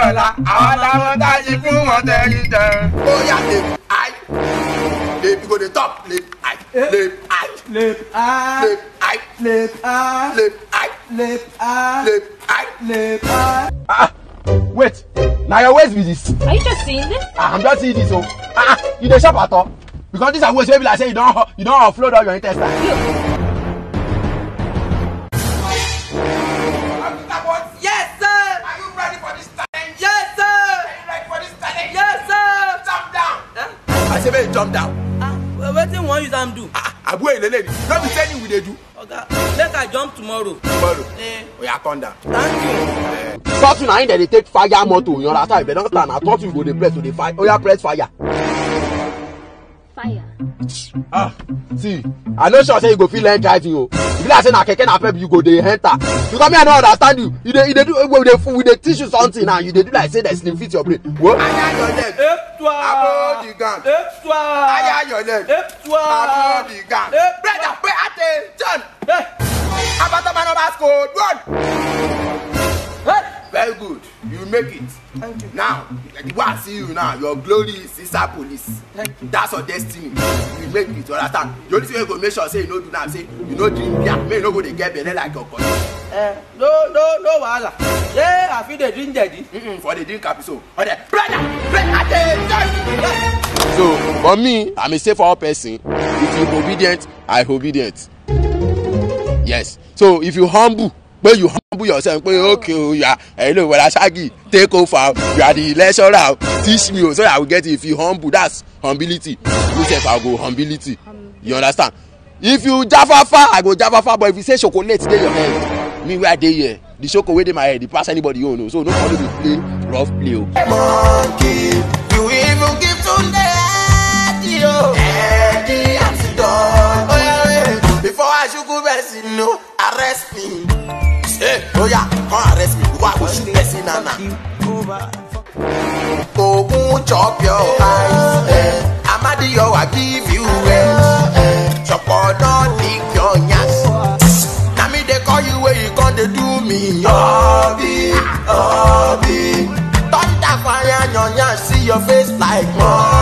ọ̀la àwọn làwọn tá a ṣe fún wọn tẹ̀lé tẹ̀. Oh yeah, lip eye. Lip you go the top. Lip eye. Lip eye. Lip eye. Lip eye. Lip eye. Lip eye. Lip eye. Lip eye. Lip eye. Wait, now your waist be this. Are you just seeing this? I'm just seeing this. You dey shop at all? Because this waist wey be like say you don't offload all your intestine. Yes, sir. Are you ready for this challenge? Yes, sir. Are you ready for this challenge? Yes, sir. Jump down. I say make you jump down. Wetin wan use am do? Abu elele. No be training we dey do. Oga, make I jump tomorrow. Tomorrow. Oya turn down. Thank you. Something na they take fire motor. You understand? If they don't stand, I thought you go dey press to the fire. Oya press fire. Fire. See, I no sure say you go feel learn driving o. If you like say na keke napep you go dey enter. Because me I no understand you. You dey do we dey teach you something now. You dey do like say that slim fit your brain. What? Aya your leg. Abo the gang. Aya your leg. Abo the gang. Brother, pay attention. Abatama number score. Run. Very good. You make it. Thank you. Now, the way I see you now, your glory is inside police. Thank you. That's your destiny. You make it. You understand? The only thing you go make sure say you no do now, say you no drink beer. May you no go dey get belle like your cousin. No wahala. Yeah, I feel the drink daddy. For the drink episode. Okay, brother, pay attention. So for me, I'm a safe person. If you obedient, I obedient. Yes. So if you humble, when you humble yourself, okay, yeah, hello, well, Shaggi, take over. You are the lecturer. Teach me, so I will get it. If you humble, that's humility. You say I go humility. You understand? If you jafafa, I go jafafa. But if you say chocolate, dey your head. Me where dey here, the chocolate in my head, the pass anybody you know. So no follow me play rough play. Monkey, you even give to Eddie, Eddie, I'm done. Oh yeah, before I should go rest, no, arrest me. Hey, oh yeah, come arrest me. Why would you person nana? Go chop your eyes. Amadio, I give you rest. Chop or don't lick your nyash. Now me they call you where you gonna do me. Obi. Thunder fire on your nyash, see your face like more.